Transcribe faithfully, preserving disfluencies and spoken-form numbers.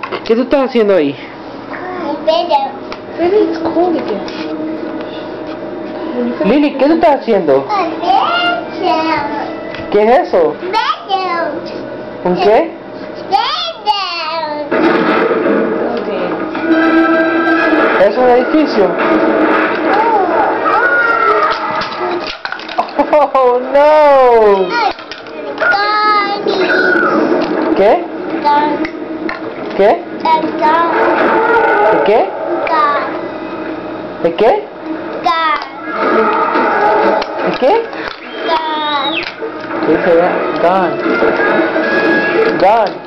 ¿Qué tú estás haciendo ahí? Maybe it's cold again. Lily, ¿qué tú estás haciendo? ¿Qué es eso? ¿Un qué? ¿Es un edificio? Oh no! ¿Qué? ¿Qué? ¿De qué? ¿De qué? ¿De qué? ¿Qué dice? Gone. Gone.